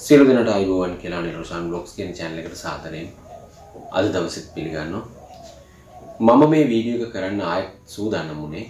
සියලු දෙනාට ආයුබෝවන් කියලා නිරෝෂාන් බ්ලොග්ස් කියන channel එකට සාදරයෙන් අද දවසෙත් පිළිගන්නවා. මම මේ වීඩියෝ එක කරන්න ආයෙත් සූදානම් වුණේ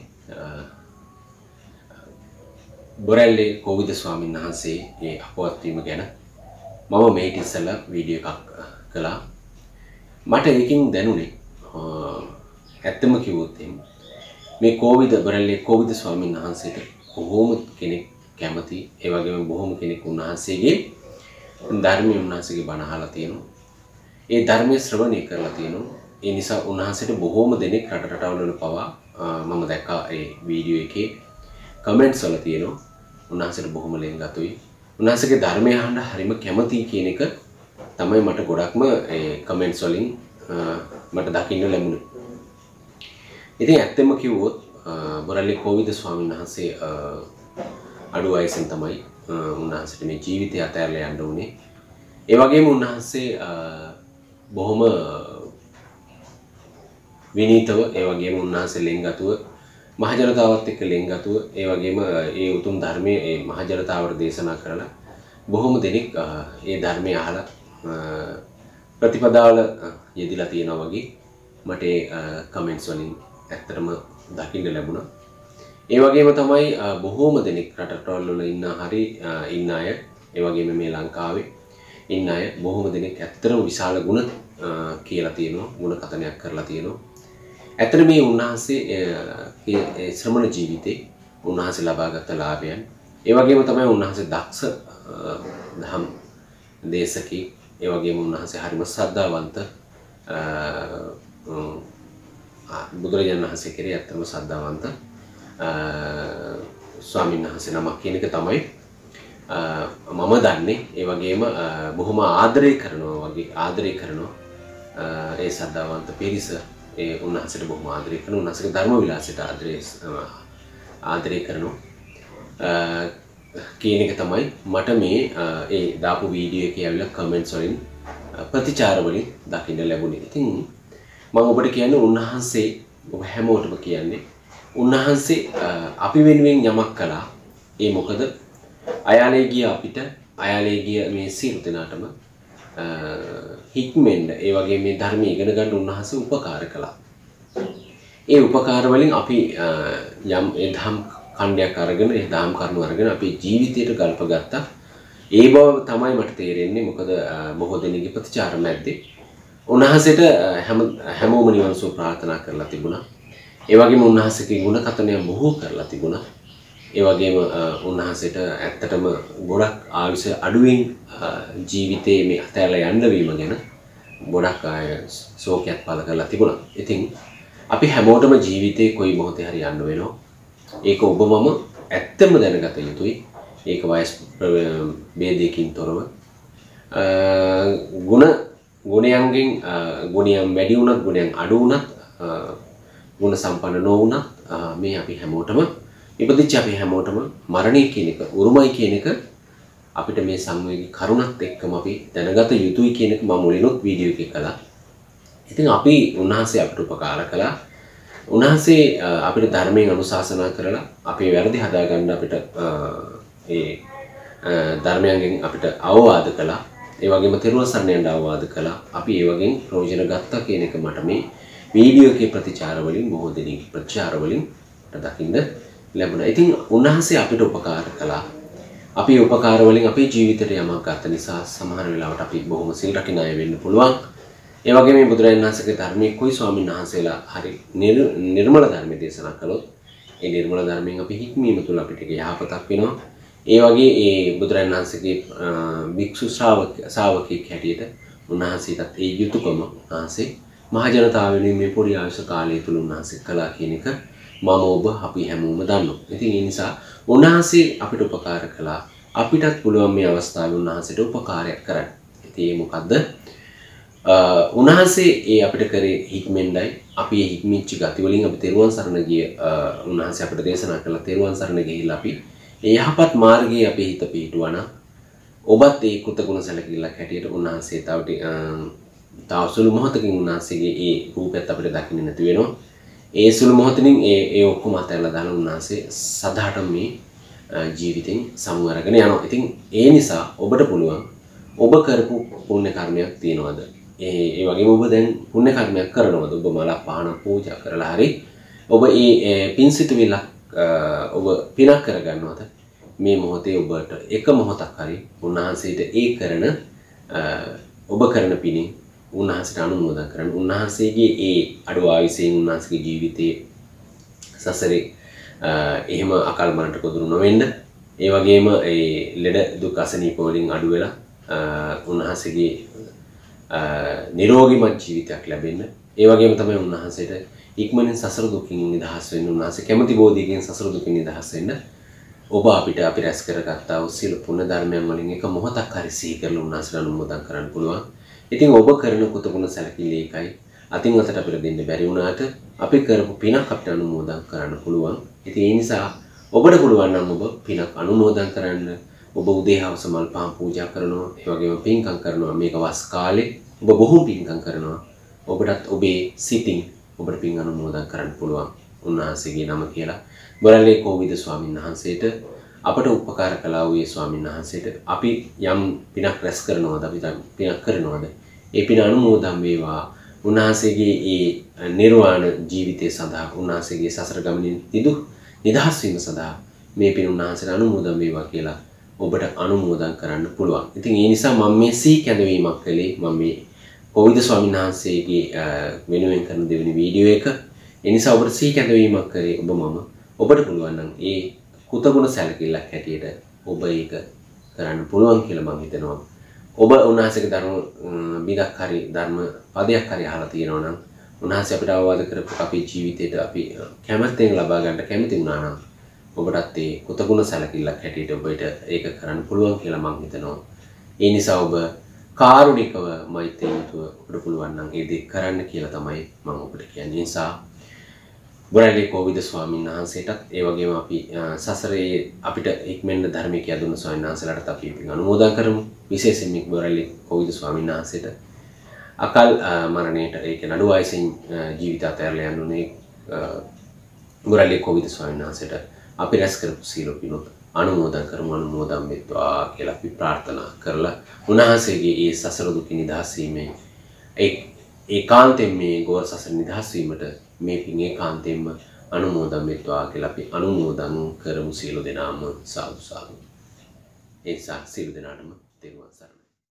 බොරැල්ලේ කෝවිද ස්වාමීන් වහන්සේගේ අපවත් වීම ගැන. මම මේක ඉස්සෙල්ලා වීඩියෝ එකක් කළා. මට ඒකෙන් දැනුනේ ඇත්තම කිව්වොත් මේ බොරැල්ලේ කෝවිද ස්වාමීන් වහන්සේට බොහෝම කෙනෙක් කැමති, ඒ වගේම බොහෝම කෙනෙක් උන්වහන්සේගේ ධර්මයේ උන්වහන්සේගේ බණ අහලා තියෙනවා. ඒ ධර්මයේ ශ්‍රවණය කරලා තියෙනවා. ඒ නිසා උන්වහන්සේට බොහෝම දෙනෙක් රටවල් වල පවා මම දැක්කා ඒ වීඩියෝ එකේ කමෙන්ට්ස් වල තියෙනවා. උන්වහන්සේට බොහොම ලෙන්ගතුයි. උන්වහන්සේගේ ධර්මය අහන්න හරිම කැමතියි කියන එක තමයි මට ගොඩක්ම ඒ කමෙන්ට්ස් වලින් මට දකින්න ලැබුණේ. ඉතින් ඇත්තම කිව්වොත් බොරැල්ලේ කෝවිද ස්වාමීන් වහන්සේ අඩු වයසෙන් තමයි උන්වහන්සේට මේ ජීවිතය අතහැරලා යන්න උනේ. ඒ වගේම උන්වහන්සේ බොහොම විනීතව, ඒ වගේම උන්වහන්සේ ලෙන්ගතුව මහජනතාවත් එක්ක ලෙන්ගතුව, ඒ වගේම ඒ උතුම් ධර්මයේ ඒ මහජනතාවට දේශනා කරලා බොහොම දෙනෙක් ඒ ධර්මය අහලා ප්‍රතිපදාවල යෙදিলা තියෙනවා වගේ මට ඒ කමෙන්ට්ස් වලින් ඇත්තටම දකින්න ලැබුණා. ඒ වගේම තමයි බොහෝම දෙනෙක් රටවල් වල ඉන්න අය, ඒ වගේම මේ ලංකාවේ ඉන්න අය බොහෝම දෙනෙක් ඇත්තටම විශාල ගුණ කියලා තියෙනවා, ගුණ කතනයක් කරලා තියෙනවා. ඇත්තට මේ උන්වහන්සේ ශ්‍රමණ ජීවිතේ උන්වහන්සේ ලබාගත් ලාභයන්, ඒ වගේම තමයි උන්වහන්සේ දක්ෂ දහම් දේශකී, ඒ වගේම උන්වහන්සේ හරිම ශ්‍රද්ධාවන්ත බුදුරජාණන් වහන්සේ කෙරෙහි ඇත්තම ශ්‍රද්ධාවන්ත ස්වාමීන් වහන්සේ නමක් කියන එක තමයි මම දන්නේ. ඒ වගේම බොහොම ආදරය කරනවා ඒ ශ්‍රද්ධාවන්ත පිරිස ඒ උන්වහන්සේට බොහොම ආදරය කරනවා. උන්වහන්සේගේ ධර්ම විලාසයට ආදරය කරනවා කියන එක තමයි මට මේ ඒ දාපු වීඩියෝ එකේ ඇවිල්ලා කමෙන්ට්ස් වලින් ප්‍රතිචාර වලින් දකින්න ලැබුණේ. ඉතින් මම ඔබට කියන්නේ උන්වහන්සේ, ඔබ හැමෝටම කියන්නේ උන්වහන්සේ අපි වෙනුවෙන් යමක් කළා. ඒ මොකද අයාලේ ගිය අපිට, අයාලේ ගිය මේ සියලු දෙනාටම හික්මෙන්න, ඒ වගේ මේ ධර්මයේ ඉගෙන ගන්න උන්වහන්සේ උපකාර කළා. ඒ උපකාර වලින් අපි යම් ඒ ධම් ඛණ්ඩයක් අරගෙන, ඒ ධම් කරුණු අරගෙන අපේ ජීවිතයට ගල්ප ගත්තා. ඒ බව තමයි මට තේරෙන්නේ. මොකද බොහෝ දෙනෙක්ගේ ප්‍රතිචාර මැද්දේ උන්වහන්සේට හැමෝම නිවන් සුව ප්‍රාර්ථනා කරලා තිබුණා. ඒ වගේම උන්වහන්සේගේ ගුණ කතනය බොහෝ කරලා තිබුණා. ඒ වගේම උන්වහන්සේට ඇත්තටම ගොඩක් ආයුෂ අඩුවෙන් ජීවිතේ මේ අතහැරලා යන්න වීම ගැන ගොඩක් අය ශෝකයක් පළ කරලා තිබුණා. ඉතින් අපි හැමෝටම ජීවිතේ කොයි මොහොතේ හරි යන්න වෙනවා. ඒක ඔබ මම ඇත්තම දැනගත යුතුයි. ඒක වයස් ભેදයකින් තොරව ගුණයන් වැඩි වුණත්, ගුණයන් අඩු වුණත්, ගුණ සම්පන්න නොවුණත් මේ අපි හැමෝටම ඉපදිච්ච අපි හැමෝටම මරණය කියන එක උරුමයි කියන එක අපිට මේ සංවේගී කරුණත් එක්කම අපි දැනගත යුතුයි කියන එක මම මුලිනුත් වීඩියෝ එකේ කළා. ඉතින් අපි උන්වහන්සේ අපිට උපකාර කළා. උන්වහන්සේ අපිට ධර්මයෙන් අනුශාසනා කරලා අපේ වැරදි හදාගන්න අපිට ඒ ධර්මයෙන් අපිට අවවාද කළා. ඒ වගේම තෙරුවන් සරණ යන්න අවවාද කළා. අපි ඒ වගේම ප්‍රයෝජන ගත්තා කියන එක මට මේ වීඩියෝ එකේ ප්‍රතිචාර වලින්, බොහෝ දෙනෙක්ගේ ප්‍රතිචාර වලින් දකින්න ලැබුණා. ඉතින් උන්වහන්සේ අපිට උපකාර කළා. අපි උපකාර වලින් අපේ ජීවිතයට යමක් ගන්න නිසා සමහර වෙලාවට අපි බොහොම සිල් රකින්න අය වෙන්න පුළුවන්. ඒ වගේම මේ බුදුරජාණන් වහන්සේගේ ධර්මයේ કોઈ ස්වාමීන් වහන්සේලා හරි නිර්මල ධර්ම දේශනා කළොත් ඒ නිර්මල ධර්මයෙන් අපි හික්මීම තුළ අපිට යහපතක් වෙනවා. ඒ වගේ ඒ බුදුරජාණන් වහන්සේගේ භික්ෂු ශ්‍රාවකෙක් හැටියට උන්වහන්සේටත් ඒ යුතුයකම උන්වහන්සේ මහජනතාව වෙනුවෙන් මේ පොඩි ආයුෂ කාලය තුල උන්වහන්සේ කළා කියන එක මම ඔබ අපි හැමෝම දන්නවා. ඉතින් ඒ නිසා උන්වහන්සේ අපිට උපකාර කළා. අපිටත් පුළුවන් මේ අවස්ථාවේ උන්වහන්සේට උපකාරයක් කරන්න. ඉතින් ඒ මොකද්ද? උන්වහන්සේ ඒ අපිට කරේ හික්මෙන්ඩයි. අපි ඒ හික්මිච්ච ගති වලින් අපි තෙරුවන් සරණ ගිය උන්වහන්සේ අපිට දේශනා කළා. තෙරුවන් සරණ ගිහිල්ලා අපි ඒ යහපත් මාර්ගයේ අපේ හිත පිහිටුවා නම් ඔබත් ඒ කෘතගුණ සැලකිල්ලක් හැටියට උන්වහන්සේ තව සුළු මොහොතකින් උන්වහන්සේගේ ඒ රූපයත් අපිට දකින්න නැති වෙනවා. ඒ සුළු මොහොතකින් ඒ ඔක්කොම අතහැරලා දාලා උන්වහන්සේ සදාටම මේ ජීවිතෙන් සමු අරගෙන යනවා. ඉතින් ඒ නිසා ඔබට පුළුවන් ඔබ කරපු පුණ්‍ය කර්මයක් තියෙනවද? ඒ වගේම ඔබ දැන් පුණ්‍ය කර්මයක් කරනවද? ඔබ මලක් පහන පූජා කරලා හරි ඔබ ඒ පින්සිතුවිල්ල ඔබ පිනක් කරගන්නවද? මේ මොහොතේ ඔබට එක මොහොතක් හරි උන්වහන්සේට ඒ කරන ඔබ කරන පිණින් උන්වහන්සේට අනුමෝදන් කරන්න. උන්වහන්සේගේ ඒ අඩු ආයුෂයෙන් උන්වහන්සේගේ ජීවිතයේ සසරේ එහෙම අකල් මරණට ගොදුරු නොවෙන්න. ඒ වගේම ඒ ලෙඩ දුක් අසනීප වලින් අඩු වෙලා උන්වහන්සේගේ නිරෝගීමත් ජීවිතයක් ලැබෙන්න. ඒ වගේම තමයි උන්වහන්සේට ඉක්මනින් සසර දුකින් නිදහස් වෙන්න. උන්වහන්සේ කැමැති බෝධියකින් සසර දුකින් නිදහස් වෙන්න. ඔබ අපි රැස් කරගත්තා වූ සියලු පුණ්‍ය ධර්මයන් වලින් එක මොහොතක් හරි සිහි කරලා උන්වහන්සේට අනුමෝදන් කරන්න පුළුවන්. ඉතින් ඔබ කරන කුතුහල සැලකිලි එකයි අතින් අතට අපිට දෙන්න බැරි වුණාට අපි කරපු පිනක් අපිට අනුමෝදන් කරන්න පුළුවන්. ඉතින් ඒ නිසා ඔබට පුළුවන් නම් ඔබ පිනක් අනුමෝදන් කරන්න. ඔබ උදේ හවස මල් පහන් පූජා කරනවා. ඒ වගේම පින්කම් කරනවා. මේක වස් කාලේ ඔබ බොහෝ පින්කම් කරනවා. ඔබටත් ඔබේ සිතින් ඔබට පින් අනුමෝදන් කරන්න පුළුවන්. උන්වහන්සේගේ නම කියලා බොරැල්ලේ කෝවිද ස්වාමීන් වහන්සේට අපට උපකාර කළා වූ ස්වාමීන් වහන්සේට අපි යම් පිනක් රැස් කරනවද අපි පිනක් කරනවද ඒ පින අනුමෝදන් වේවා. උන්වහන්සේගේ ඒ නිර්වාණ ජීවිතය සඳහා උන්වහන්සේගේ සසර ගමනින් නිදහස් වීම සඳහා මේ පින උන්වහන්සේට අනුමෝදන් වේවා කියලා ඔබට අනුමෝදන් කරන්න පුළුවන්. ඉතින් ඒ නිසා මම මේ සී කැඳවීමක් කළේ මම මේ කෝවිද ස්වාමීන් වහන්සේගේ වෙනුවෙන් කරන දෙවෙනි වීඩියෝ එක. ඒ නිසා ඔබට සී කැඳවීමක් කරේ ඔබට පුළුවන් නම් ඒ කුතගුණ සැලකිල්ලක් හැටියට ඔබ ඒක කරන්න පුළුවන් කියලා මම හිතනවා. ඔබ උන්වහන්සේගේ ධර්ම බිදක් හරි ධර්ම පදයක් හරි අහලා තියෙනවා නම් උන්වහන්සේ අපිට අවවාද කරපු අපේ ජීවිතේට අපි කැමැත්තෙන් ලබා ගන්න කැමති වුණා නම් ඔබටත් ඒ කුතගුණ සැලකිල්ලක් හැටියට ඔබට ඒක කරන්න පුළුවන් කියලා මම හිතනවා. ඒ නිසා ඔබ කාරුණිකව මෛත්‍රියතුව ඔබට පුළුවන් නම් ඒ දේ කරන්න කියලා තමයි මම ඔබට කියන්නේ. නිසා බොරැල්ලේ කෝවිද ස්වාමීන් වහන්සේටත් ඒ වගේම අපි සසරේ අපිට ඉක්මෙන්න ධර්මයේ කියා දුන්න ස්වාමීන් වහන්සේලාටත් අපි අනුමෝදන් කරමු. විශේෂයෙන් මේ බොරැල්ලේ කෝවිද ස්වාමීන් වහන්සේට අකල් මරණයට ඒක නඩු වයසින් ජීවිත අතහැරලා යනුනේ බොරැල්ලේ කෝවිද ස්වාමීන් වහන්සේට අපි රැස් කරපු සීල පිනොත් අනුමෝදන් කරමු. අනුමෝදන් වෙත්වා කියලා අපි ප්‍රාර්ථනා කරලා උන්වහන්සේගේ ඒ සසර දුකින් නිදහස් වීමේ ඒකාන්තයෙන් මේ ගෝර සසර නිදහස් වීමට මේ පින් ඒකාන්තයෙන්ම අනුමෝදන් වෙත්වා කියලා අපි අනුමෝදන් කරමු. සියලු දෙනාම සාදු සාදු. ඒ සියලු දෙනාටම තෙරුවන් සරණයි.